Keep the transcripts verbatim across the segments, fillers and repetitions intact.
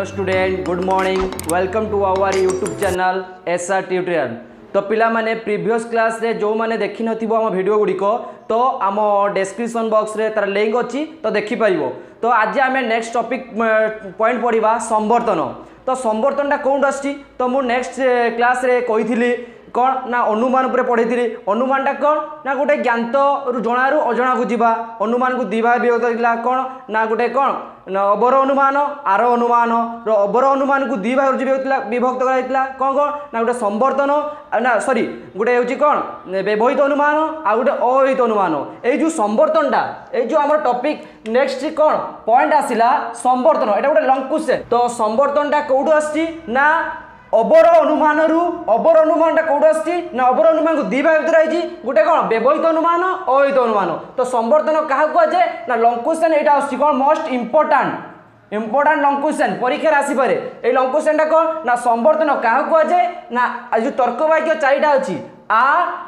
Hello student, good morning. Welcome to our YouTube channel SR tutorial. तो पिला माने previous class रे जो माने देखि नथिबो हम वीडियो गुड़िको तो आम डिस्क्रिप्शन बॉक्स रे तार लिंक अच्छी तो देखि पारिबो। तो आज आम नेक्स्ट टॉपिक पॉइंट पढ़िबा संवर्तन। तो संवर्तनटा कौन आछि तो मु नेक्स्ट क्लास रे कहिथिली कौन ना अनुमान पर पढ़ी थी। अनुमानटा कौन ना गोटे ज्ञात रु जणारू अजणा को जीवा। अनुमान को दी भाग विभक्त होता कौन ना गोटे कौन ना अबर अनुमान आर अनुमान अबर अनुमान को दी भाग विभक्त कराइला कौन कौन ना गोटे संवर्तन ना सॉरी गोटे हूँ कौन व्यवहित अनुमान आ गोटे अव्यवहित अनुमान। ये जो संवर्तनटा ये जो आम टॉपिक नेक्स्ट कौन पॉइंट आसला संवर्तन एटा गोटे लॉन्ग क्वेश्चन। तो संवर्तनटा कौटू आसी ना अबर अनुमान रु अबर अनुमानटा कौट आसी ना अबर अनुमान को दी भाग रही गोटे कौन व्यवहित अनुमान अव्यवहित अनुमान। तो संवर्तन क्या कहुए ना लॉन्ग क्वेश्चन यहाँ आस कौन most important important long question परीक्षा आसपे। ये लॉन्ग क्वेश्चन कौन ना संवर्तन क्या कहुए ना जो तर्क वाक्य चारिटा अच्छी आ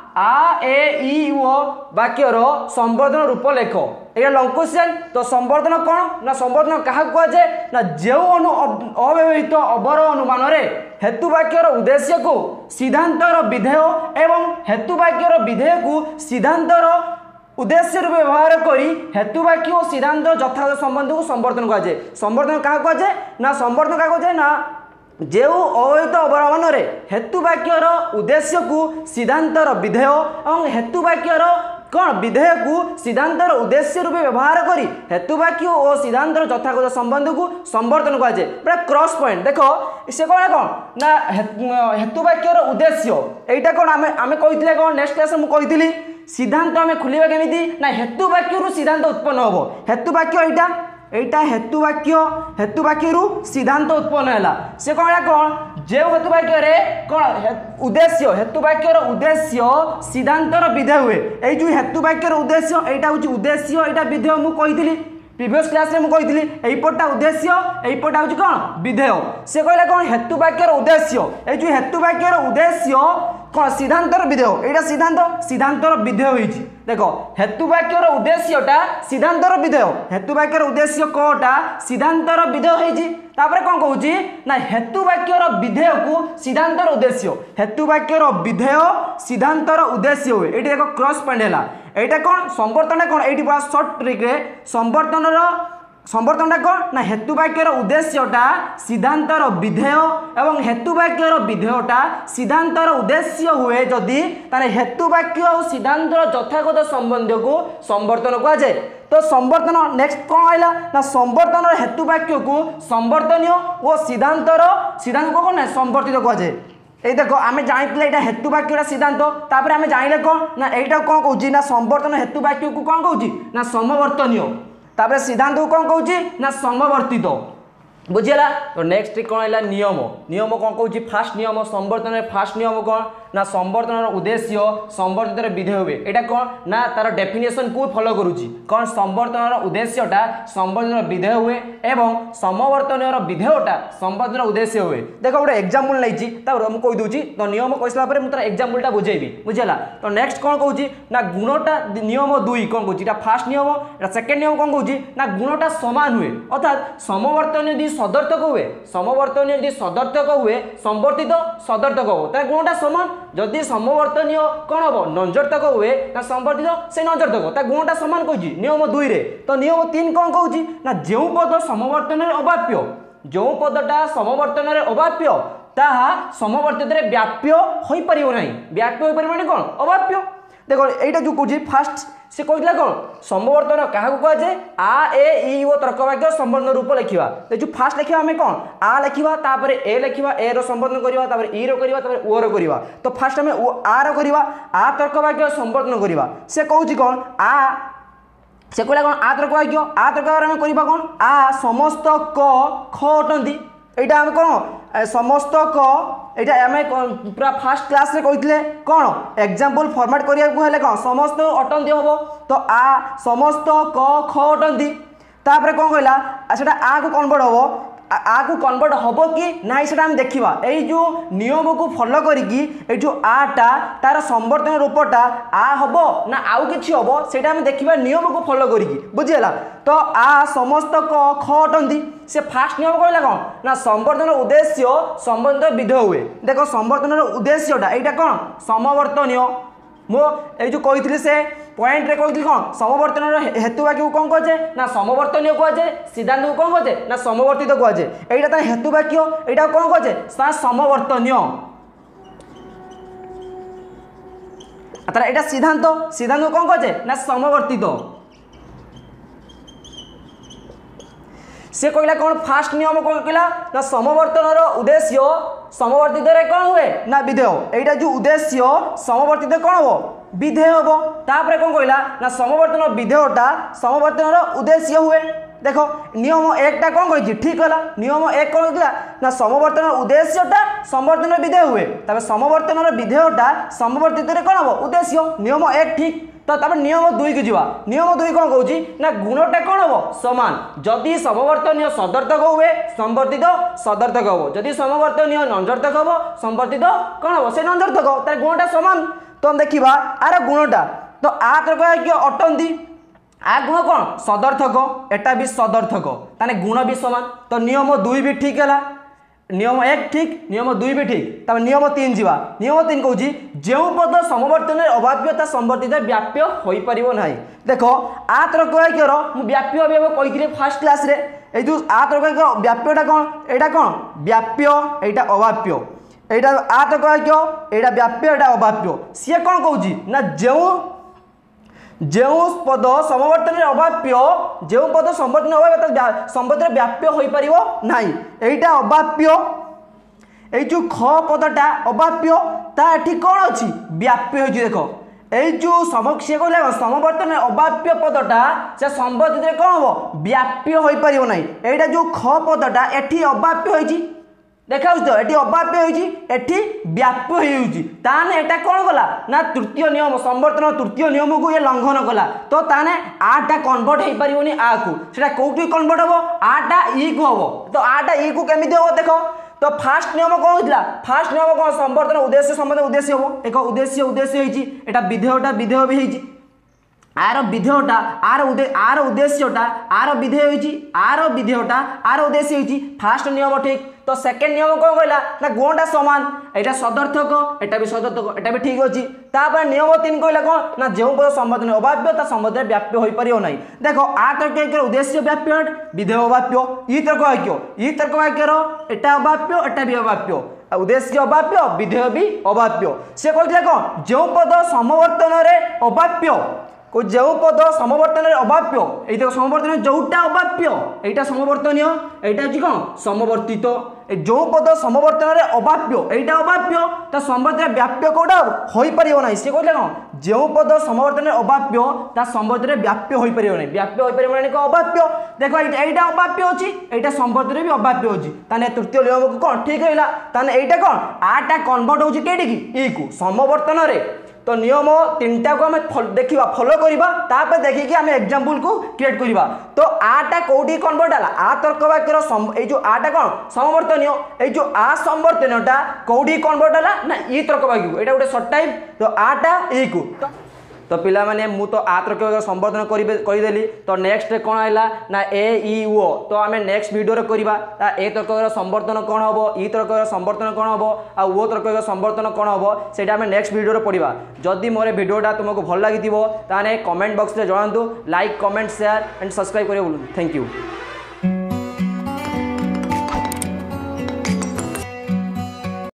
आ ए ई ओ वाक्यर संवर्धन रूप लेख ये लॉन्ग क्वेश्चन। तो संवर्धन कौन ना संवर्धन क्या कहुए ना जो अनु अव्यवहित अबर अनुमान रे हेतु वाक्यर उद्देश्य को सिद्धांतर विधेय एवं हेतु वाक्यर विधेय को सिद्धांतर उद्देश्य रूप व्यवहार करी हेतु वाक्य और सिद्धांत यथार्थ संबंध को संवर्धन कहुए। संवर्धन क्या कहुए ना संवर्धन क्या कहुए ना जो अव्यवहित अवलंबन रे हेतु वाक्यर उद्देश्य को सिद्धांतर विधेय और हेतु वाक्यर कौन विधेय को सिद्धांतर उद्देश्य रूप व्यवहार करी हेतु वाक्य और सिद्धांतर यथागत संबंध को संवर्धन कहुए। पूरा क्रॉस पॉइंट देखो से कौन कौन ना हेतु वाक्यर उद्देश्य एटा कौन आम आम कही कौन नेक्स्ट क्लास में कही सिद्धांत आम खोलिबा केमिति ना हेतु वाक्य सिद्धांत उत्पन्न होबो। हेतु वाक्य एटा एटा हेतु वाक्य हेतु वाक्य सिद्धांत उत्पन्न है से कौन कौन जो हेतु वाक्य रे कौन उद्देश्य हेतु वाक्यर उद्देश्य सिद्धांतर विधेय हुए। ये जो हेतु वाक्यर उद्देश्य यहाँ हूँ उद्देश्य यहाँ विधेय मुझे कही प्रीवियस क्लास में कही यहीपटा उद्देश्य यहीपटा हूँ कौन विधेय। से कहले कौन हेतु वाक्यर उद्देश्य ये जो हेतु वाक्यर उद्देश्य कौन सिद्धांतर विधेय यहाँ सिद्धांत सिद्धांतर विधेय होती। देखो हेतु वाक्यर उद्देश्यटा सिद्धांतर विधेय हेतु वाक्यर उद्देश्य कौटा सिद्धांतर विधेय होती। तापर कौन कहूँ ना हेतु वाक्यर विधेय को सिद्धांतर उद्देश्य हेतु वाक्यर विधेय सिद्धांतर उद्देश्य हुए। ये देखो क्रॉस पॉइंट है यहाँ कौन संवर्तन कौन ये पूरा सर्ट ट्रिक संवर्तन संवर्तनटा कौन ना हेतु वाक्यर उद्देश्यटा सिद्धांतर विधेय एवं हेतु वाक्यर विधेयटा सिद्धांतर उद्देश्य हुए जदि ताने हेतु वाक्य और सिद्धांतर यथागत संबंध को संवर्तन कहुए। तो संवर्तन नेक्स्ट कौन आइला ना संवर्तन हेतु वाक्य को संवर्तनीय और सिद्धांतर सिद्धांत को कौन ना संवर्तित कहुए। ये देखो आम जानी यहाँ हेतु वाक्य सिद्धांत तापर आम जाने कौन ना यहाँ कौन कहूँ ना संवर्तन हेतु वाक्य को कौन कहूँ ना समवर्तनीय तापर सिद्धांत को कौन कहूँ ना समवर्तित बुझीगला। तो नेक्स्ट कौन है नियम नियम कौन कहूँ फास्ट नियम संवर्तन फास्ट नियम कौन ना संवर्तन उद्देश्य संवर्तित विधेय हुए। यहाँ कौन ना तार डेफिनेशन को फॉलो करुच्ची कौन संवर्तन उद्देश्यटा संवर्तन विधेय हुए एवं समवर्तन विधेयटा संवर्तन उद्देश्य हुए। देखो गोटे एग्जाम्पल नहीं मुझे कहीदे तो नियम कही सारा मुझे तार एग्जाम्पलटा बुझेबी बुझेगा। तो नेक्स्ट कौन कहूँ ना गुणटा नियम दुई कौन कहूँ फास्ट नियम सेकेंड नियम कौन कहूँ ना गुणटा समान हुए अर्थात समवर्तन यदि सदर्थक हुए समवर्तन यदि सदर्थक हुए संवर्तित सदर्थक हो तार गुणटा समान जदि समवर्तनीय कौन हम नंजर्थक हुए ना संवर्तित से नंजर्थक तार गुणटा समान कहूँ नियम दुई रे। तो नियम तीन कौन कहूँ ना जो पद समवर्तन अवाप्य जो पदटा समवर्तन अवाप्य ताहा समवर्तित व्याप्य हो पार ना व्याप्य हो पार कौन अवाप्य। देखो यहाँ जो कह फास्ट से कहला कौन समवर्तन क्या कहुए आ ए ई ओ तर्क वाक्य संवर्धन रूप लिखा जो फास्ट लिखा आम कौन आ लिखा तापर ए लिखा ए संवर्धन करवा ई रो करवा ओ रो करवा। तो फास्ट आम आ रो करवा आ तर्क वाक्य संवर्धन करवा से कहूँ कौन आ से कहला कौन आ तर्क वाक्य आ तर्क वाक्य करवा कौन आ समस्त क ख अटंती यहाँ आम कौन समस्त क यहाँ आम पूरा फास्ट क्लास रे कहते कौन एग्जाम्पल फॉर्मेट करने कौन समस्त अटंती हम। तो आ समस्त क ख अटंती तापर कौन कहला से आ को कन्वर्ट हम आ को कन्वर्ट हम कि ना से देखा यही जो नियम को फॉलो करी जो आटा तार संवर्धन रूपटा आ हम ना आउ कि हम से देखा नियम को फॉलो करी बुझीगला। तो आ समस्त ख अटंती से फास्ट नियम कहला कौन ना संवर्धन उद्देश्य संवर्धन विधेय हुए। देख संवर्धन उद्देश्यटा यहाँ कौन समवर्तनीय मो ये जो कही से पॉइंट रे कही कौन समवर्तन हेतुवाक्य को कौन कहे ना समवर्तनीय कहुए सिद्धांत को कौन कहे ना समवर्तित कहुए यहाँ तार हेतुवाक्य यहाँ कौन कहे समवर्तनीय तार यहाँ सिद्धांत सिद्धांत को कौन कहे ना समवर्तित। से कहला कौन फास्ट नियम कौन कहला ना समवर्तन उद्देश्य समवर्तित कौन हुए ना विधेय यहाँ जो उद्देश्य समवर्तित कौन हम विधेय हम तापर कौन कहला ना समवर्तन विधेयटा समवर्तन उद्देश्य हुए। देखो नियम एकटा कौन कही ठीक है नियम एक कौन कहला ना समवर्तन उद्देश्यटा समवर्तन विधेय हुए तब समवर्तन विधेयटा समवर्तित कौन हम उद्देश्य नियम एक ठीक। तो तब नियम दुई की जीवा नियम दुई कौन कौन ना गुणटा कौन हम समान जदि समवर्तनीय सदर्थक हुए संवर्तित सदर्थक हम जदि समवर्तनीय नंजर्थक हम संवर्तित कौन हम से नंजर्थक तार गुणटा समान। तो हम देखा आर गुणटा तो आ तर्क अटंती आ गुण कौन सदर्थक एटा भी सदर्थक ताने गुण भी समान। तो नियम दुई भी ठीक है नियम एक ठीक नियम दुई भी ठीक तब नियम तीन जीवा नियम तीन कौन जो पद समवर्तन अभाव्यता संवर्तित व्याप्य हो पार ना। देख आ तर्कवाक्यर व्याप्य अभाव कही फास्ट क्लास रे ये जो आ तर्कवाक्य व्याप्यटा कौन यहाँ कौन व्याप्य यहाँ अभाव्य यहाँ आ तर्कवाक्य यहाँ व्याप्य यहाँ अभाव्य सी कौन कौन ना जो जो पद समवर्तन अभाव्य जो पद संवर्तन अभाव्य संवर्तन व्याप्य हो पार ना यहाँ अभाव्य ये जो ख पदटा अभाव्य ता एठी कौन अच्छी व्याप्य हो देख ये जो समस्या कहला समवर्तन अभाव्य पदटा से संवर्तित कौन हम व्याप्य हो पार ना यहाँ जो ख पदटा एठी अभाव्य हो देखा तो ये अभाव्य होती व्याप्य होने एटा कौन कला ना तृतीय नियम संवर्तन तृतीय नियम को ये लंघन कला। तो ताने आटा कन्वर्ट हो पारनी आ को सेटा कौटी कन्वर्ट हम आटा ई को हम तो आटा ई को केमी हम देख। तो फास्ट नियम कौन होता फास्ट नियम कौन संवर्तन उद्देश्य संवर्तन उद्देश्य हम एक उद्देश्य उद्देश्य होता विधेयटा विधेय भी होती आर विधेयटा आर उदे आर उद्देश्यटा आर विधेय होती आर विधेयटा आर उद्देश्य होती फास्ट नियम ठीक। तो सेकेंड नियम कौन कहला ना गुणटा समान यहाँ सदर्थक एटा भी सदर्थक एटा भी ठीक अच्छी। तापर नियम तीन कहला कौन ना जो पद संवर्धन अभाव्य संवर्धन व्याप्य हो पार ना। देख आ तर्क उद्देश्य व्याप्य विधेय अभाव्य ई तर्क वाक्य ई तर्क वाक्यर एटा अभाव्य एटा भी अभाव्य उद्देश्य अभाव्य विधेय भी अभाव्य। से कहते कौन जो पद समवर्तन अभाव्य को जो पद समवर्तन अभाव्य ये समवर्तन जोटा अभाव्य यहाँ समवर्तनीय यहाँ हूँ कौन समवर्तित जो पद समवर्तन अभाव्य यहाँ अभाव्य तो संवर्तन व्याप्य कौटा हो पार ना। सी कहते कौन जो पद समवर्तन अभाव्य ता संवर्तन व्याप्य हो पार ना व्याप्य हो पार ना अभाव्य। देख यहाँ अभाव्य अच्छी यहाँ संवर्तन भी अभाव्य अच्छी ताने तृतीय नियम को कौन ठीक है ताने यहाँ कौन आटा कन्वर्ट हो कई को समवर्तन तो नियम तीन टा को आम देखा फॉलो करवा देखिए आम एग्जांपल को क्रिएट करवा। तो आटा कौटी कन्वर्ट है आ तर्क वाक्यर जो आटा कौन समवर्तनीय ये जो आ संवर्तनटा कौटी कन्वर्ट है ना ई तर्क वाक्य यहाँ गोटे सर्ट टाइप तो आटा ई को। तो पिला माने मु तो आ तर्क संवर्धन करदेली। तो नेक्स्ट कौन है ना ए ई ओ तो आम नेक्स्ट वीडियो रे करवा ए तर्क संवर्धन कौन हम ई तर्क संवर्धन कौन हम आ ओ तर्क संवर्धन कौन हम से आम नेक्स्ट वीडियो रे पढ़ा। जदि मोर वीडियोटा तुमको भल लगी ताने कमेंट बॉक्स रे जणातु like comment share and subscribe करियो। Thank you.